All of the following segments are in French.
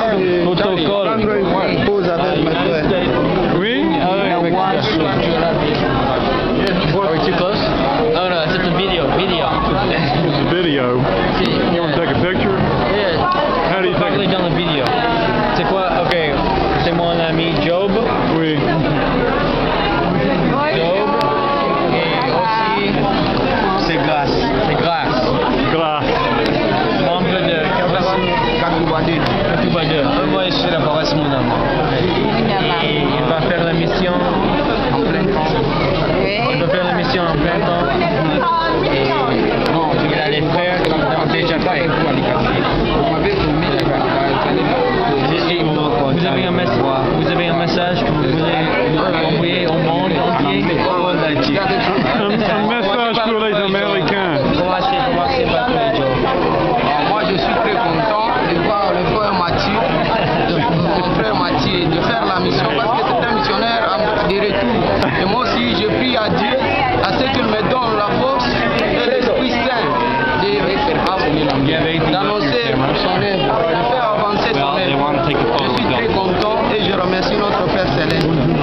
Protocole. Pose avec mes frères. Oui? Are we too close? Oh no, it's a video. It's a video. You want to take a picture? Yeah. How do you take Probably dans la vidéo. C'est quoi? Ok. C'est mon ami Job. Oui. Job. Et aussi. C'est grâce. C'est Grâce. Glass. Membre de Kakubade. Moi, je suis la forêt mon homme. Et il va faire la mission En plein temps. Il va faire la mission en plein temps. Et Non, il allait faire déjà fait. On m'avait promis Vous avez un message que vous voulez envoyer au monde entier? Un message pour les Américains. Commencez par toi, Joe. Moi, je suis très content de voir le frère Mathieu, mon frère Mathieu, de faire la mission parce que c'est un missionnaire de retour. Et moi aussi, je prie à Dieu, à ce qu'il me donne la force et l'Esprit Saint d'annoncer son œuvre, de faire avancer son œuvre. Je suis très content et je remercie notre Père Céleste.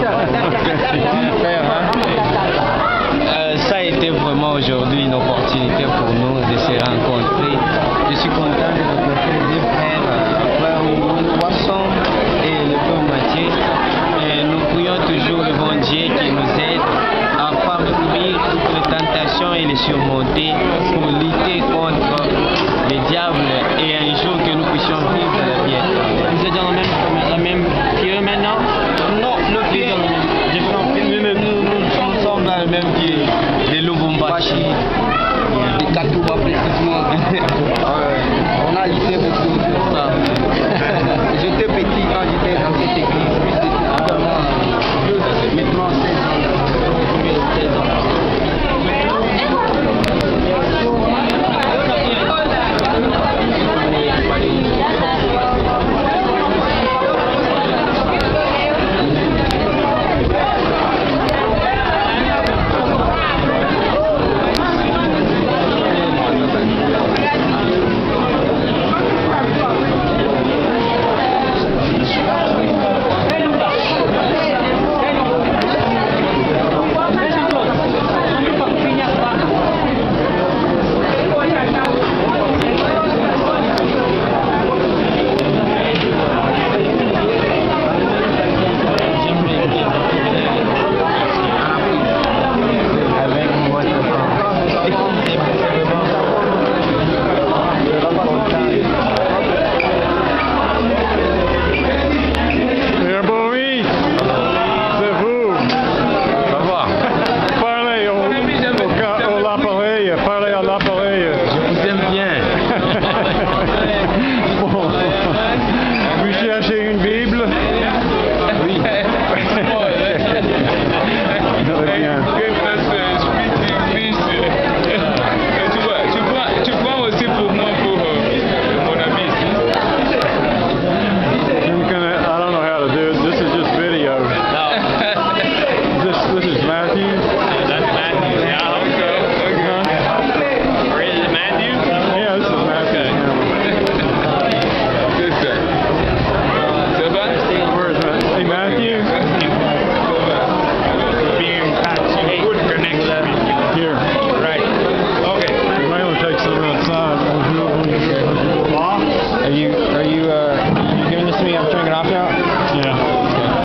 Ça a été vraiment aujourd'hui une opportunité pour nous de se rencontrer. Je suis content de rencontrer deux frères, frère Poisson et le frère Mathieu. Et nous prions toujours le bon Dieu qui nous aide à parcourir toutes les tentations et les surmonter pour lutter contre les diables et un jour que nous puissions vivre la vie éternelle. Vous êtes dans la même pied maintenant? Non, le pied. Nous sommes dans le même pied. De Lumbumbashi. De Katuba précisément. On a lutté beaucoup.